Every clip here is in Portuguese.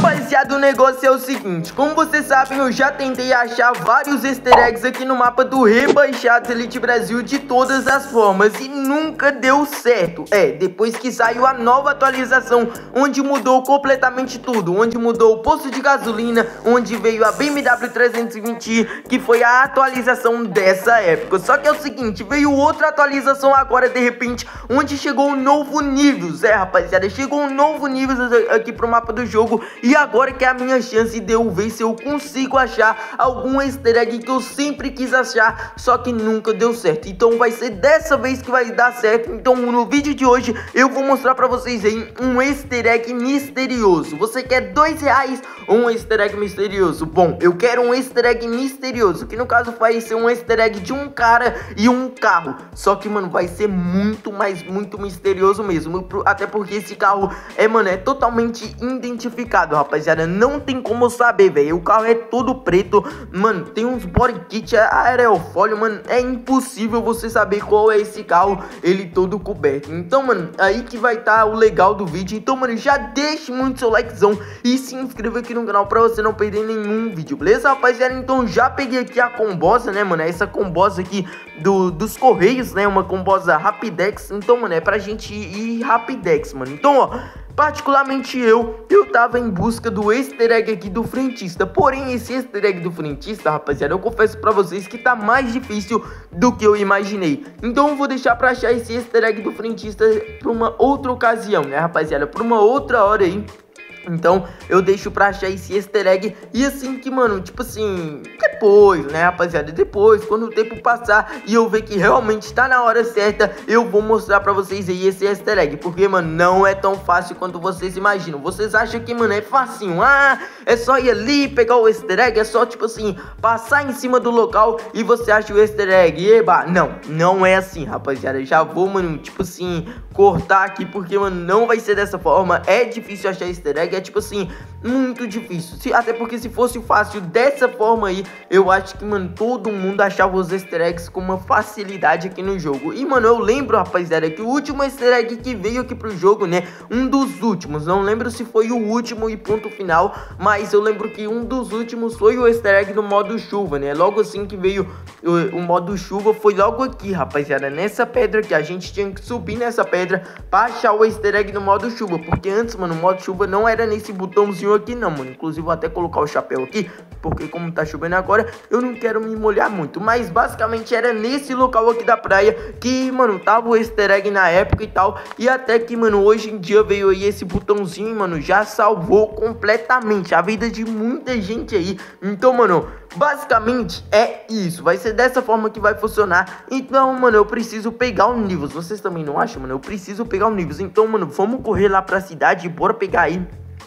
Rapaziada, o negócio é o seguinte, como vocês sabem, eu já tentei achar vários easter eggs aqui no mapa do Rebaixados Elite Brasil de todas as formas e nunca deu certo. Depois que saiu a nova atualização, onde mudou completamente tudo, onde mudou o posto de gasolina, onde veio a BMW 320, que foi a atualização dessa época. Só que é o seguinte, veio outra atualização agora de repente, onde chegou um novo nível, rapaziada, chegou um novo nível aqui pro mapa do jogo. E agora que é a minha chance de eu ver se eu consigo achar algum easter egg que eu sempre quis achar, só que nunca deu certo. Então vai ser dessa vez que vai dar certo. Então no vídeo de hoje eu vou mostrar pra vocês aí um easter egg misterioso. Você quer R$2 ou um easter egg misterioso? Bom, eu quero um easter egg misterioso, que no caso vai ser um easter egg de um cara e um carro. Só que, mano, vai ser muito misterioso mesmo. Até porque esse carro é totalmente identificado, rapaziada, não tem como saber, velho. O carro é todo preto, mano, tem uns body kit aerofólio, mano, é impossível você saber qual é esse carro, ele todo coberto. Então, mano, aí que vai estar o legal do vídeo. Então, mano, já deixe muito seu likezão e se inscreva aqui no canal pra você não perder nenhum vídeo, beleza, rapaziada? Então, já peguei aqui a combosa, né, mano, essa combosa aqui dos Correios, né, uma combosa Rapidex. Então, mano, é pra gente ir Rapidex, mano. Então, ó, particularmente eu tava em busca do easter egg aqui do frentista. Porém, esse easter egg do frentista, rapaziada, eu confesso pra vocês que tá mais difícil do que eu imaginei. Então eu vou deixar pra achar esse easter egg do frentista pra uma outra ocasião, né, rapaziada, pra uma outra hora aí. Então eu deixo pra achar esse easter egg. E assim que, mano, tipo assim, depois, né, rapaziada, depois, quando o tempo passar e eu ver que realmente tá na hora certa, eu vou mostrar pra vocês aí esse easter egg. Porque, mano, não é tão fácil quanto vocês imaginam. Vocês acham que, mano, é facinho, é só ir ali, pegar o easter egg, é só, tipo assim, passar em cima do local e você acha o easter egg. Eba, não é assim, rapaziada. Já vou, mano, tipo assim, cortar aqui, porque, mano, não vai ser dessa forma. É difícil achar easter egg, é tipo assim, muito difícil. Até porque se fosse fácil dessa forma aí, eu acho que, mano, todo mundo achava os easter eggs com uma facilidade aqui no jogo. E, mano, eu lembro, rapaziada, que o último easter egg que veio aqui pro jogo, né, um dos últimos, não lembro se foi o último e ponto final, mas eu lembro que um dos últimos foi o easter egg no modo chuva, né. Logo assim que veio o modo chuva, foi logo aqui, rapaziada, nessa pedra que a gente tinha que subir nessa pedra pra achar o easter egg no modo chuva. Porque antes, mano, o modo chuva não era nesse botãozinho aqui não, mano. Inclusive vou até colocar o chapéu aqui, porque como tá chovendo agora, eu não quero me molhar muito. Mas basicamente era nesse local aqui da praia que, mano, tava o easter egg na época e tal. E até que, mano, hoje em dia veio aí esse botãozinho, mano, já salvou completamente a vida de muita gente aí. Então, mano, basicamente é isso, vai ser dessa forma que vai funcionar. Então, mano, eu preciso pegar o Nivus. Vocês também não acham, mano? Eu preciso pegar o Nivus. Então, mano, vamos correr lá pra cidade e bora pegar aí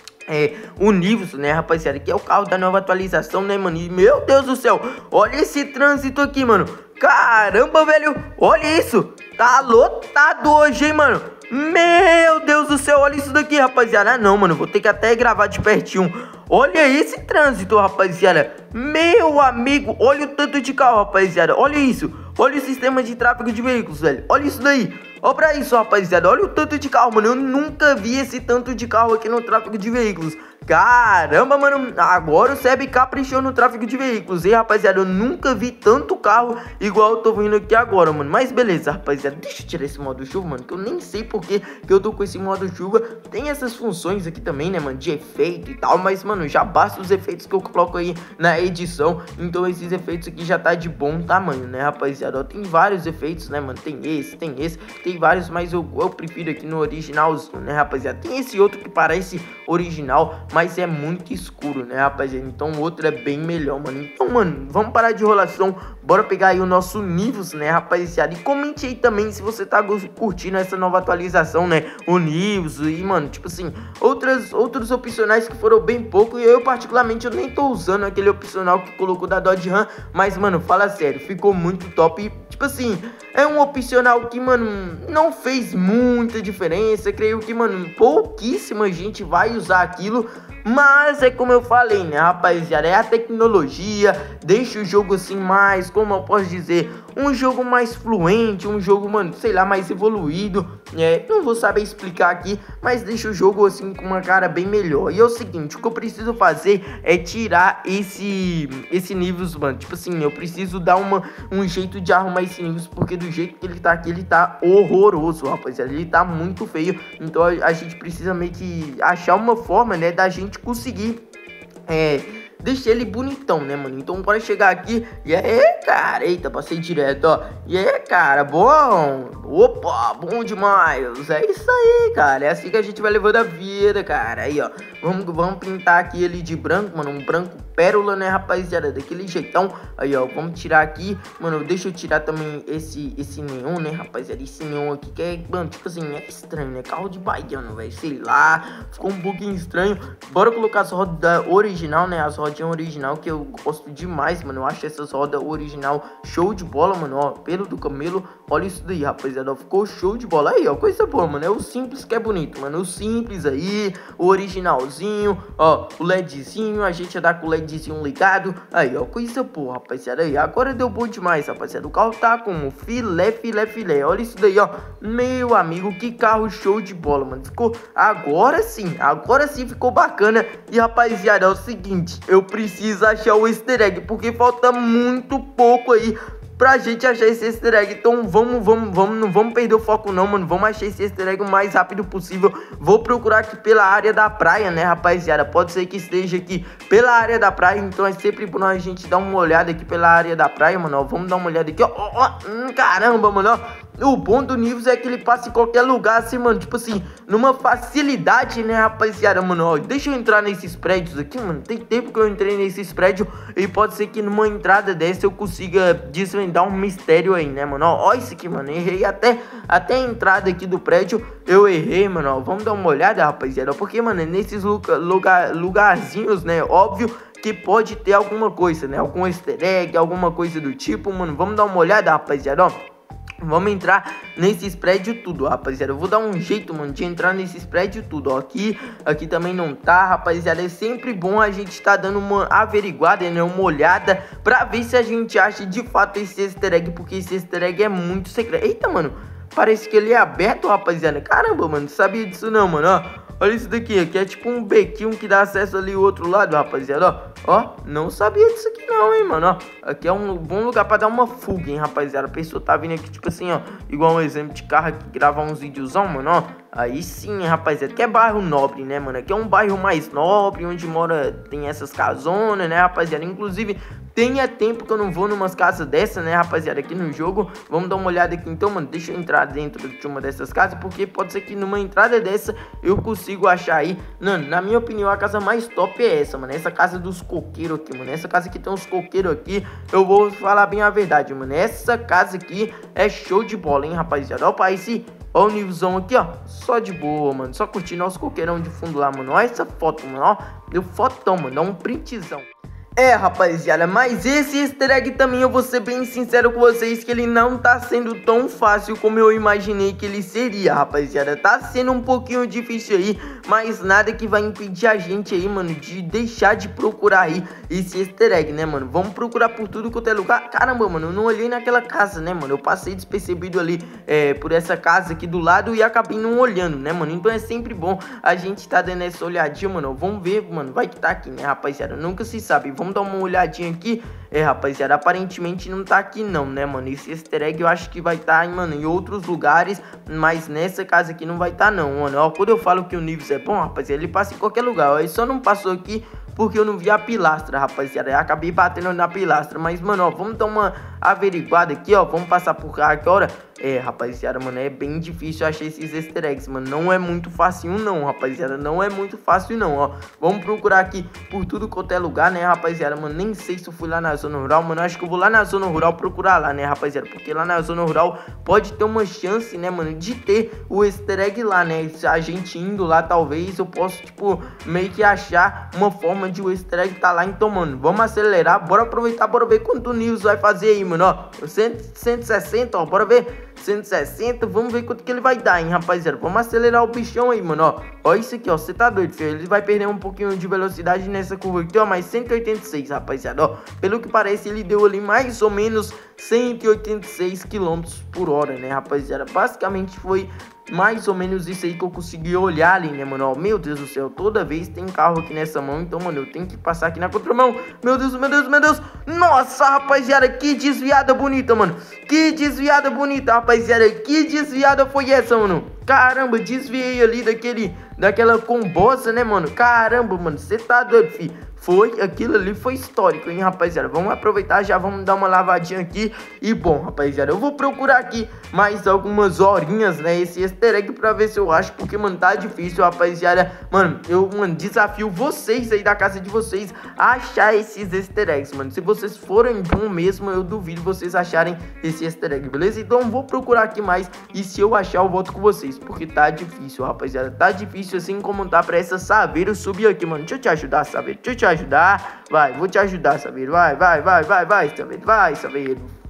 o Nivus, né, rapaziada, que é o carro da nova atualização, né, mano. E, meu Deus do céu, olha esse trânsito aqui, mano. Caramba, velho, olha isso. Tá lotado hoje, hein, mano. Meu Deus do céu, olha isso daqui, rapaziada. Não, mano, vou ter que até gravar de pertinho. Olha esse trânsito, rapaziada. Meu amigo, olha o tanto de carro, rapaziada. Olha isso, olha o sistema de tráfego de veículos, velho. Olha isso daí. Olha pra isso, rapaziada. Olha o tanto de carro, mano. Eu nunca vi esse tanto de carro aqui no tráfego de veículos. Caramba, mano. Agora o Seb caprichou no tráfego de veículos. E, rapaziada, eu nunca vi tanto carro igual eu tô vendo aqui agora, mano. Mas beleza, rapaziada. Deixa eu tirar esse modo chuva, mano, que eu nem sei por que eu tô com esse modo chuva. Tem essas funções aqui também, né, mano, de efeito e tal. Mas, mano, já basta os efeitos que eu coloco aí na edição. Então esses efeitos aqui já tá de bom tamanho, né, rapaziada. Ó, tem vários efeitos, né, mano. Tem vários, mas eu prefiro aqui no originalzinho, né, rapaziada. Tem esse outro que parece original, mas é muito escuro, né, rapaziada. Então o outro é bem melhor, mano. Então, mano, vamos parar de enrolação. Bora pegar aí o nosso Nivus, né, rapaziada. E comente aí também se você tá curtindo essa nova atualização, né, o Nivus. E, mano, tipo assim, outros opcionais que foram bem pouco. E eu, particularmente, eu nem tô usando aquele opcional que colocou da Dodge Ram. Mas, mano, fala sério, ficou muito top. E, tipo assim, é um opcional que, mano, não fez muita diferença. Creio que, mano, pouquíssima gente vai usar aquilo. Mas é como eu falei, né, rapaziada, é a tecnologia, deixa o jogo assim mais, como eu posso dizer, um jogo mais fluente, um jogo, mano, sei lá, mais evoluído. Não vou saber explicar aqui, mas deixa o jogo assim com uma cara bem melhor. E é o seguinte, o que eu preciso fazer é tirar esse nível, mano. Tipo assim, eu preciso dar um jeito de arrumar esse nível, porque do jeito que ele tá aqui, ele tá horroroso, rapaziada. Ele tá muito feio. Então a gente precisa meio que achar uma forma, né, da gente conseguir deixa ele bonitão, né, mano? Então bora chegar aqui. E aí, cara, eita, passei direto, ó. E aí, cara, bom? Opa, bom demais. É isso aí, cara. É assim que a gente vai levando a vida, cara. Aí, ó, vamos pintar aqui ele de branco, mano. Um branco pérola, né, rapaziada? Daquele jeitão. Aí, ó, vamos tirar aqui. Mano, deixa eu tirar também esse neon, né, rapaziada? Esse neon aqui que é, mano, tipo assim, é estranho, né? Carro de baiano, velho. Sei lá, ficou um pouquinho estranho. Bora colocar as rodas original, né? As rodinhas original, que eu gosto demais, mano. Eu acho essas rodas original show de bola, mano. Ó, pelo do camelo. Olha isso daí, rapaziada. Ficou show de bola. Aí, ó, coisa boa, mano. É o simples que é bonito, mano. O simples aí, o originalzinho. Ó, o LEDzinho. A gente já dá com o LEDzinho ligado. Aí, ó, coisa boa, rapaziada. Aí, agora deu bom demais, rapaziada. O carro tá como filé, filé, filé. Olha isso daí, ó. Meu amigo, que carro show de bola, mano. Ficou, agora sim ficou bacana. E, rapaziada, é o seguinte, eu preciso achar o easter egg, porque falta muito pouco aí pra gente achar esse easter egg. Então não vamos perder o foco não, mano. Vamos achar esse easter egg o mais rápido possível. Vou procurar aqui pela área da praia, né, rapaziada? Pode ser que esteja aqui pela área da praia. Então é sempre bom a gente dar uma olhada aqui pela área da praia, mano, ó. Vamos dar uma olhada aqui, ó. Caramba, mano, ó. O bom do Nivus é que ele passa em qualquer lugar, assim, mano, tipo assim, numa facilidade, né, rapaziada, mano, ó. Deixa eu entrar nesses prédios aqui, mano. Tem tempo que eu entrei nesses prédios e pode ser que numa entrada dessa eu consiga desvendar um mistério aí, né, mano, ó. Ó isso aqui, mano, errei até a entrada aqui do prédio, eu errei, mano, ó. Vamos dar uma olhada, rapaziada, porque, mano, nesses lugarzinhos, né, óbvio que pode ter alguma coisa, né, algum easter egg, alguma coisa do tipo, mano. Vamos dar uma olhada, rapaziada, ó. Vamos entrar nesses prédios tudo, rapaziada. Eu vou dar um jeito, mano, de entrar nesses prédios tudo, ó. Aqui também não tá, rapaziada. É sempre bom a gente tá dando uma averiguada, né, uma olhada, pra ver se a gente acha de fato esse easter egg, porque esse easter egg é muito secreto. Eita, mano, parece que ele é aberto, rapaziada. Caramba, mano, não sabia disso não, mano, ó. Olha isso daqui, aqui é tipo um bequinho que dá acesso ali ao outro lado, rapaziada, ó. Ó, não sabia disso aqui não, hein, mano, ó. Aqui é um bom lugar pra dar uma fuga, hein, rapaziada. A pessoa tá vindo aqui, tipo assim, ó, igual um exemplo de carro aqui, gravar uns videozão, mano, ó. Aí sim, rapaziada, que é bairro nobre, né, mano. Aqui é um bairro mais nobre, onde mora, tem essas casonas, né, rapaziada. Inclusive, tenha tempo que eu não vou numas casas dessas, né, rapaziada, aqui no jogo. Vamos dar uma olhada aqui, então, mano. Deixa eu entrar dentro de uma dessas casas, porque pode ser que numa entrada dessa eu consigo achar aí. Mano, na minha opinião, a casa mais top é essa, mano. Essa casa dos coqueiros aqui, mano. Essa casa que tem uns coqueiros aqui, eu vou falar bem a verdade, mano. Essa casa aqui é show de bola, hein, rapaziada. Ó, pra esse... Ó o nívelzão aqui, ó, só de boa, mano, só curtindo os coqueirão de fundo lá, mano. Ó essa foto, mano, ó, deu fotão, mano, dá um printzão. Rapaziada, mas esse easter egg também, eu vou ser bem sincero com vocês, que ele não tá sendo tão fácil como eu imaginei que ele seria, rapaziada. Tá sendo um pouquinho difícil aí, mas nada que vai impedir a gente aí, mano, de deixar de procurar aí esse easter egg, né, mano. Vamos procurar por tudo quanto é lugar. Caramba, mano, eu não olhei naquela casa, né, mano. Eu passei despercebido ali por essa casa aqui do lado e acabei não olhando, né, mano. Então é sempre bom a gente tá dando essa olhadinha, mano. Vamos ver, mano, vai que tá aqui, né, rapaziada. Nunca se sabe. Vamos dar uma olhadinha aqui. Rapaziada, aparentemente não tá aqui não, né, mano. Esse easter egg eu acho que vai tá, mano, em outros lugares, mas nessa casa aqui não vai tá não, mano. Ó, quando eu falo que o Nivus é bom, rapaziada, ele passa em qualquer lugar, ó. Ele só não passou aqui porque eu não vi a pilastra, rapaziada. Eu acabei batendo na pilastra. Mas, mano, ó, vamos dar uma averiguada aqui, ó. Vamos passar por cá agora. Rapaziada, mano, é bem difícil achar esses easter eggs, mano. Não é muito fácil não, rapaziada. Não é muito fácil não, ó. Vamos procurar aqui por tudo quanto é lugar, né, rapaziada. Mano, nem sei se eu fui lá na zona rural, mano. Acho que eu vou lá na zona rural procurar lá, né, rapaziada. Porque lá na zona rural pode ter uma chance, né, mano, de ter o easter egg lá, né. Se a gente indo lá, talvez eu possa, tipo, meio que achar uma forma onde o easter egg tá lá. Então, mano, vamos acelerar, bora aproveitar, bora ver quanto o Nils vai fazer aí, mano, ó. 160, ó, bora ver. 160, vamos ver quanto que ele vai dar, hein, rapaziada. Vamos acelerar o bichão aí, mano, ó. Ó isso aqui, ó, você tá doido, filho. Ele vai perder um pouquinho de velocidade nessa curva aqui, ó, mas 186, rapaziada, ó. Pelo que parece, ele deu ali mais ou menos 186 km por hora, né, rapaziada. Basicamente foi mais ou menos isso aí que eu consegui olhar ali, né, mano, ó. Meu Deus do céu, toda vez tem carro aqui nessa mão, então, mano, eu tenho que passar aqui na contramão. Meu Deus, meu Deus, meu Deus. Nossa, rapaziada, que desviada bonita, mano. Que desviada bonita, rapaziada. Que desviada foi essa, mano? Caramba, desviei ali daquela combosa, né, mano? Caramba, mano, você tá doido, filho. Aquilo ali foi histórico, hein, rapaziada. Vamos aproveitar, já vamos dar uma lavadinha aqui. E bom, rapaziada, eu vou procurar aqui mais algumas horinhas, né, esse easter egg pra ver se eu acho, porque, mano, tá difícil, rapaziada. Mano, eu desafio vocês aí da casa de vocês a achar esses easter eggs, mano. Se vocês forem bom mesmo, eu duvido vocês acharem esse easter egg, beleza? Então eu vou procurar aqui mais e se eu achar eu volto com vocês, porque tá difícil, rapaziada. Tá difícil assim como tá pra essa Saveiro subir aqui, mano. Deixa eu te ajudar, Saveiro. Deixa eu te ajudar. Vai, vou te ajudar, Saveiro. Vai, Saveiro. Vai, Saveiro.